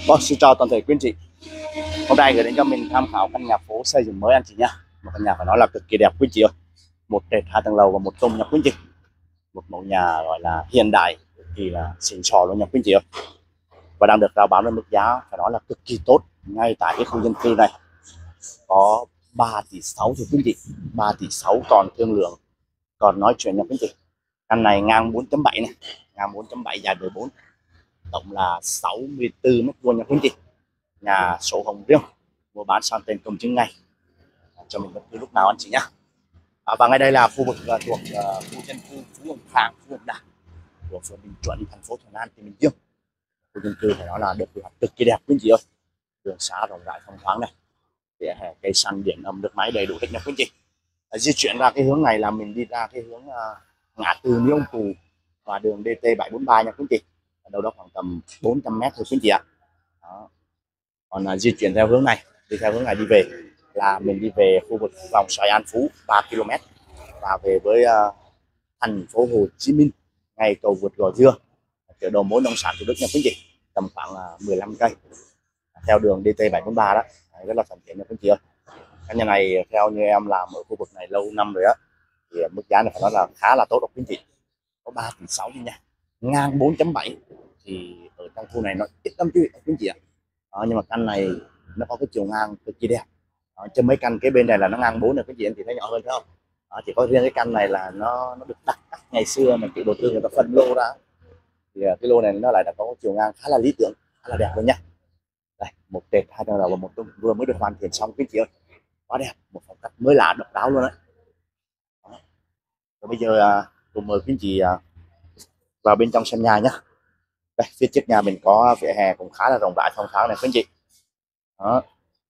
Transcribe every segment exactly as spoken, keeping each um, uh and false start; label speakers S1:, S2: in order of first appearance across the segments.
S1: Vâng, xin chào toàn thể quý anh chị. Hôm nay gửi đến cho mình tham khảo căn nhà phố xây dựng mới anh chị nhá. Một căn nhà phải nói là cực kỳ đẹp quý anh chị ơi. Một trệt hai tầng lầu và một tung nha quý anh chị. Một mẫu nhà gọi là hiện đại, cực kỳ là xịn sò luôn nha quý anh chị ơi. Và đang được rao bán với mức giá phải nói là cực kỳ tốt ngay tại cái khu dân cư này. Có ba tỷ sáu thì quý anh chị. ba tỷ sáu còn thương lượng, còn nói chuyện nha quý anh chị. Căn này ngang bốn chấm bảy này, ngang bốn chấm bảy dài mười bốn. Tổng là sáu mươi tư mét vuông nha quý anh chị. Nhà sổ hồng riêng, mua bán sang tên công chứng ngay cho mình bất cứ lúc nào anh chị nhá. À, và ngay đây là khu vực uh, thuộc uh, khu dân cư Phú Hồng Phạng, Phú Hồng Đảng của phường Bình Chuẩn, thành phố Thuận An, tỉnh Bình Dương. Khu dân cư phải nói là được quy hoạch cực kỳ đẹp quý anh chị ơi. Đường xá rộng rãi thông thoáng này, vỉa hè cây xanh, điện âm, nước máy đầy đủ hết nha quý anh chị. À, di chuyển ra cái hướng này là mình đi ra cái hướng uh, ngã tư Lý Ông Tù và đường D T bảy bốn ba nha quý anh chị. Ở đâu đó khoảng tầm bốn trăm mét thôi quý anh chị ạ. Đó. Còn uh, di chuyển theo hướng này, đi theo hướng này đi về là mình đi về khu vực vòng xoay An Phú ba ki lô mét và về với uh, thành phố Hồ Chí Minh, ngay cầu vượt Gò Dưa, chợ đầu mối nông sản Thủ Đức nha quý chị, tầm khoảng uh, mười lăm cây theo đường D T bảy bốn ba đó. Đấy, rất là thuận tiện nha quý chị ơi. Căn nhà này theo như em làm ở khu vực này lâu năm rồi á, thì mức giá này phải nói là khá là tốt đó quý chị. Có ba tỷ sáu nha, ngang bốn chấm bảy thì ở trong khu này nó ít lắm chứ quý chị ạ. Đó, nhưng mà căn này nó có cái chiều ngang cực kỳ đẹp. Đó, chứ mấy căn kế bên này là nó ngang bốn rồi, cái gì anh chị thấy nhỏ hơn phải không? Đó, chỉ có riêng cái căn này là nó nó được đặt ngày xưa mà chủ đầu tư người ta phân lô ra, thì cái lô này nó lại đã có chiều ngang khá là lý tưởng, khá là đẹp luôn nha. Đây, một trệt hai tầng lầu và một tung vừa mới được hoàn thiện xong quý chị ơi, quá đẹp, một phong cách mới lạ độc đáo luôn đấy. Đó. Rồi bây giờ cùng mời quý chị vào bên trong sân nhà nhé. Đây, phía trước nhà mình có vỉa hè cũng khá là rộng rãi thông thoáng này quý chị. Đó.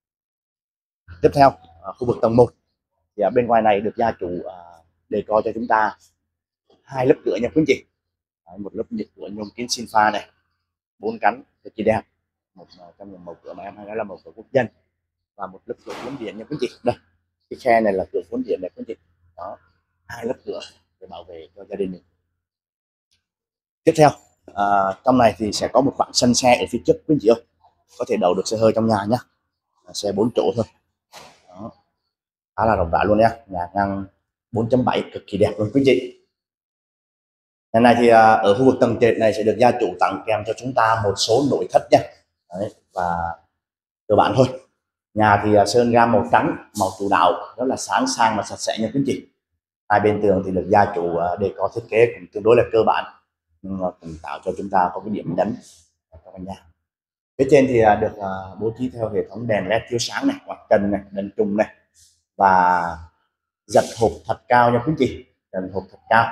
S1: Tiếp theo ở khu vực tầng một thì ở bên ngoài này được gia chủ uh, đề co cho chúng ta hai lớp cửa nha quý chị. Đấy, một lớp nhật cửa nhôm kính xin pha này, bốn cánh cực kỳ đẹp, một uh, trong những mẫu cửa mà em hay nói là mẫu cửa quốc dân, và một lớp cửa cuốn điện nha quý chị. Đây, cái khe này là cửa cuốn điện này quý chị. Đó, hai lớp cửa để bảo vệ cho gia đình mình. Tiếp theo uh, trong này thì sẽ có một khoảng sân xe ở phía trước quý chị ơi, có thể đậu được xe hơi trong nhà nhá, xe bốn chỗ thôi. Đó, khá là rộng rãi luôn nha, nhà ngang bốn chấm bảy cực kỳ đẹp luôn quý chị. Nhà này thì ở khu vực tầng trệt này sẽ được gia chủ tặng kèm cho chúng ta một số nội thất nha. Đấy, và cơ bản thôi. Nhà thì sơn gam màu trắng, màu chủ đạo, rất là sáng sang và sạch sẽ nha quý chị. Hai bên tường thì được gia chủ để có thiết kế cũng tương đối là cơ bản, nhưng mà cũng tạo cho chúng ta có cái điểm nhấn cho căn nhà. Phía trên thì được bố trí theo hệ thống đèn led chiếu sáng này, quạt trần này, đèn trùng này, và giật hộp thật cao nha quý chị, giật hộp thật cao.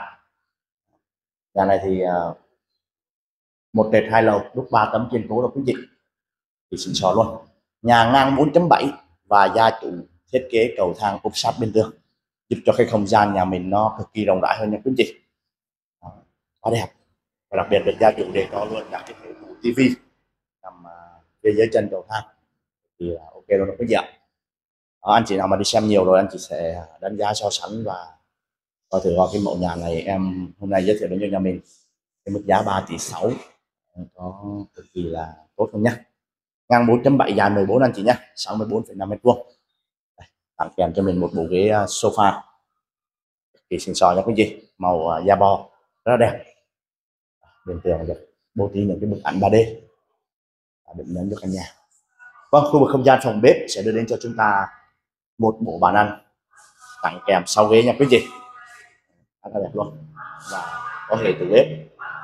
S1: Nhà này thì uh, một trệt hai lầu, đúc ba tấm kiên cố đó quý chị, thì xịn sò luôn. Nhà ngang bốn chấm bảy và gia chủ thiết kế cầu thang ốp sát bên tường, giúp cho cái không gian nhà mình nó cực kỳ rộng rãi hơn nha quý chị. Đó, quá đẹp. Và đặc biệt được gia chủ để có luôn cả cái hệ thống tivi nằm uh, phía dưới chân cầu thang, thì uh, ok luôn đó quý chị ạ. Đó, anh chị nào mà đi xem nhiều rồi anh chị sẽ đánh giá so sánh và coi thử vào cái mẫu nhà này em hôm nay giới thiệu đến cho nhà mình cái mức giá ba tỷ sáu có cực kỳ là tốt không nhá. Ngang bốn chấm bảy dài mười bốn anh chị nhá, sáu mươi bốn phẩy năm mét vuông. Tặng kèm cho mình một bộ ghế sofa cực kỳ xịn sò nha quý vị, màu da bò rất là đẹp. Bên tường được bố trí những cái bức ảnh ba D định nhấn cho căn nhà. Vâng, khu vực không gian phòng bếp sẽ đưa đến cho chúng ta một bộ bàn ăn tặng kèm sau ghế nha quý vị, rất là đẹp luôn, và có hệ tủ bếp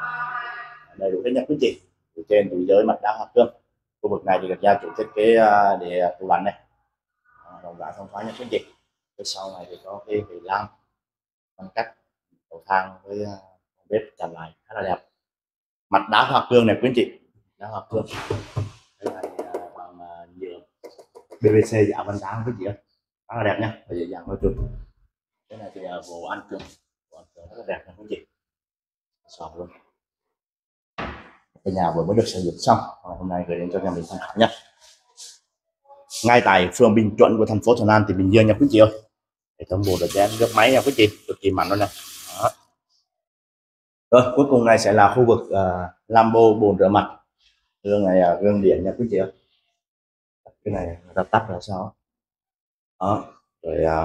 S1: đầy đủ hết nha quý chị, từ trên từ dưới mặt đá hoa cương. Khu vực này thì được gia chủ thiết kế để tủ lạnh này, rộng rãi thông thoáng nha quý chị. Phía sau này thì có cái vị lam ngăn cách cầu thang với phòng bếp chặn lại khá là đẹp. Mặt đá hoa cương này quý chị, đá hoa cương cái này bằng nhựa pê vê xê dạng vân đá quý chị ơi, rất là đẹp nha, và dễ dàng hơi trượt. Cái này thì bộ ăn cường, bộ ăn cường rất là đẹp nha quý chị, sọt luôn. Cái nhà vừa mới được xây dựng xong, hôm nay gửi đến cho nhà mình tham khảo nhé. Ngay tại phường Bình Chuẩn của thành phố Thuận An, tỉnh Bình Dương nha quý chị ơi. Hệ thống bồn đèn nước máy nha quý chị, cực kỳ mạnh luôn nè. Rồi cuối cùng này sẽ là khu vực uh, lambo bồn rửa mặt. Gương này là gương điện nha quý chị ơi. Cái này người ta tắt là sao đó. Rồi à,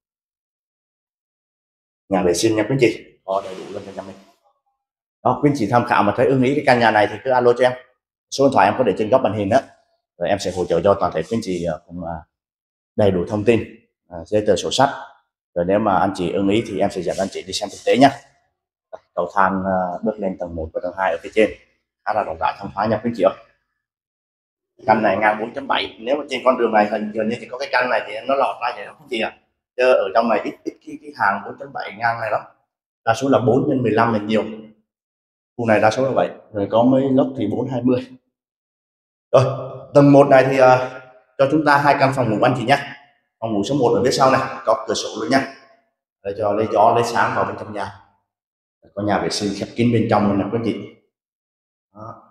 S1: nhà vệ sinh nha quý chị, có đầy đủ luôn cho nhà mình. Đó, quý chị tham khảo mà thấy ưng ý cái căn nhà này thì cứ alo cho em, số điện thoại em có để trên góc màn hình đó, rồi em sẽ hỗ trợ cho toàn thể quý chị cùng à, đầy đủ thông tin, à, giấy tờ sổ sách, rồi nếu mà anh chị ưng ý thì em sẽ dẫn anh chị đi xem thực tế nhé. Cầu thang à, bước lên tầng một và tầng hai ở phía trên khá là rộng rãi thông thoáng nha quý chị ơi. Căn này ngang bốn chấm bảy, nếu mà trên con đường này hình như chỉ có cái căn này thì nó lọt ra vậy đó quý chị ạ. Chứ ở trong này ít ít cái, cái hàng bốn chấm bảy ngang này lắm, đa số là bốn nhân mười lăm là nhiều, khu này đa số là vậy, rồi có mấy lốc thì bốn hai mươi. Rồi tầng một này thì uh, cho chúng ta hai căn phòng ngủ anh chị nhé. Phòng ngủ số một ở phía sau này có cửa sổ luôn nha, để cho lấy gió lấy sáng vào bên trong nhà, có nhà vệ sinh khép kín bên trong luôn nè quý chị. Đó.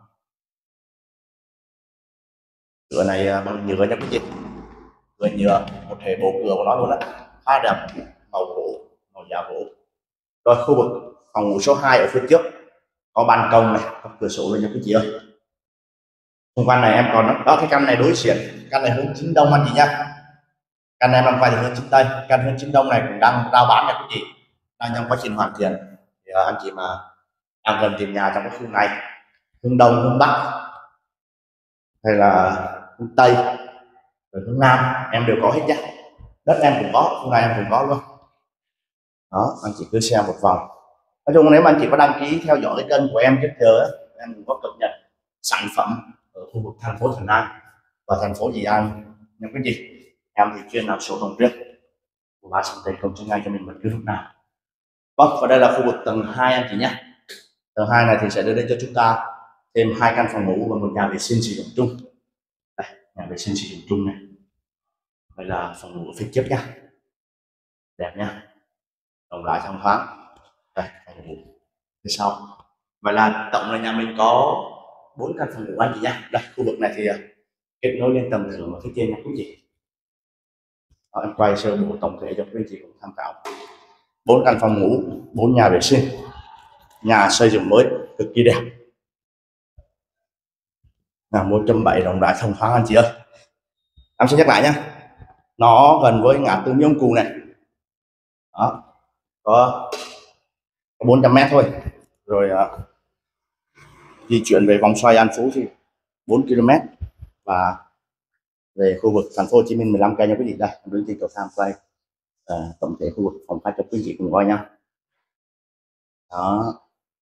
S1: Cửa này uh, bằng nhựa nha quý chị, cửa nhựa một thể bộ cửa của nó luôn á, khá đẹp, màu gỗ, màu da gỗ. Rồi khu vực phòng ngủ số hai ở phía trước có ban công này, có cửa sổ luôn nha quý chị ơi. Xung quanh này em còn đó, đó cái căn này đối diện, căn này hướng chính đông anh chị nhá. Căn em đang quay từ hướng chính tây, căn hướng chính đông này cũng đang rao bán nha quý chị, đang trong quá trình hoàn thiện. Thì uh, anh chị mà đang cần tìm nhà trong cái khu này, hướng đông, hướng bắc hay là hướng tây, rồi hướng nam em đều có hết nhá. Đất em cũng có, khu này em cũng có luôn. Đó, anh chị cứ xem một vòng. Nói chung nếu mà anh chị có đăng ký theo dõi cái kênh của em trước giờ, em cũng có cập nhật sản phẩm ở khu vực thành phố Thuận An và thành phố Dị An nha quý vị. Em thì chuyên làm sổ hồng riêng của bác sang tên công chứng ngay cho mình bất cứ lúc nào. Vâng, và đây là khu vực tầng hai anh chị nhé. Tầng hai này thì sẽ đưa đến cho chúng ta thêm hai căn phòng ngủ và một nhà vệ sinh sử dụng chung. Đây, nhà vệ sinh sử dụng chung này. Đây là phòng ngủ ở phía trước nhá, đẹp nhá, rộng rãi thông thoáng. Đây, phòng ngủ phía sau. Vậy là tổng là nhà mình có bốn căn phòng ngủ anh chị nhé. Đây, khu vực này thì kết nối lên tầng thượng ở phía trên nha quý vị. Đó, em quay sơ bộ tổng thể cho quý chị cùng tham khảo. Bốn căn phòng ngủ, bốn nhà vệ sinh, nhà xây dựng mới cực kỳ đẹp, là một trăm bảy rộng rãi thông thoáng anh chị ơi. Em sẽ nhắc lại nhé, nó gần với ngã tư Miêu Cù này. Đó, có bốn trăm mét thôi, rồi uh, di chuyển về vòng xoay An Phú thì bốn ki lô mét, và về khu vực thành phố Hồ Chí Minh mười lăm cây nha quý vị. Đây đối trên cầu thang quay uh, tổng thể khu vực phòng khách cho quý vị cùng coi nha. Đó,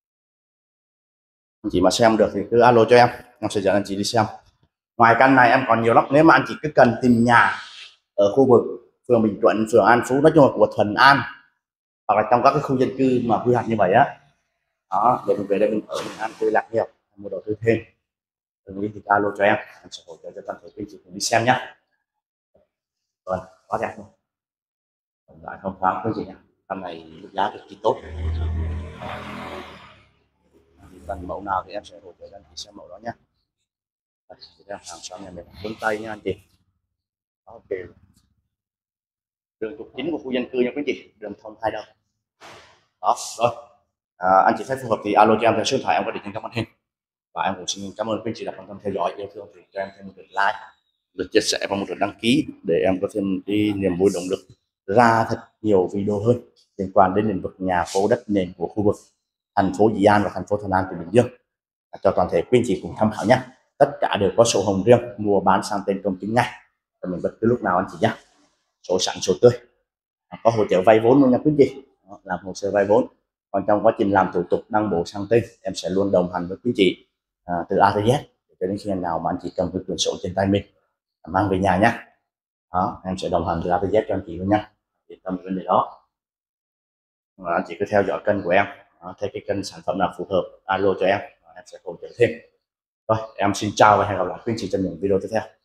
S1: anh chị mà xem được thì cứ alo cho em, em sẽ dẫn anh chị đi xem. Ngoài căn này em còn nhiều lắm, nếu mà anh chị cứ cần tìm nhà ở khu vực phường Bình Thuận, phường An Phú, nói chung là của Thuận An, hoặc là trong các cái khu dân cư mà quy hoạch như vậy á, đó, để mình về đây mình ở mình ăn tươi lạc nghiệp, mua đầu tư thêm, đừng nghĩ thì alo cho em, em sẽ hỗ trợ cho toàn thể quý chị cùng đi xem nhé. Rồi, quá đẹp luôn, lại không thoáng quý chị nhé, căn này giá cực kỳ tốt. Cần mẫu nào thì em sẽ hỗ trợ cho anh chị xem mẫu đó nhé. Đây, hàng xóm nhà mình hướng tây nha anh chị. Ok, đường trục chính của khu dân cư nha quý chị, đường thông hai đầu. Đó rồi, à, anh chị thấy phù hợp thì alo cho em theo số điện thoại em có để trên trong màn hình. Và em cũng xin cảm ơn quý chị đã quan tâm theo dõi, yêu thương thì cho em thêm một lượt like, lượt chia sẻ và một lượt đăng ký để em có thêm cái niềm vui động lực ra thật nhiều video hơn liên quan đến lĩnh vực nhà phố đất nền của khu vực thành phố Dị An và thành phố Thuận An tỉnh Bình Dương, cho toàn thể quý chị cùng tham khảo nhé. Tất cả đều có sổ hồng riêng, mua bán sang tên công chứng ngay và mình bất cứ lúc nào anh chị nhé. Sổ sẵn sổ tươi, có hỗ trợ vay vốn luôn nha quý chị. Đó, làm hồ sơ vay vốn, còn trong quá trình làm thủ tục đăng bộ sang tên em sẽ luôn đồng hành với quý chị à, từ A tới Z cho đến khi nào mà anh chị cầm cái quyển sổ trên tay mình mang về nhà nhé. Đó, em sẽ đồng hành từ A tới Z cho anh chị luôn nha, yên tâm vấn đề đó. Và anh chị cứ theo dõi kênh của em, đó, thấy cái kênh sản phẩm nào phù hợp alo cho em, em sẽ hỗ trợ thêm. Rồi em xin chào và hẹn gặp lại quý chị trong những video tiếp theo.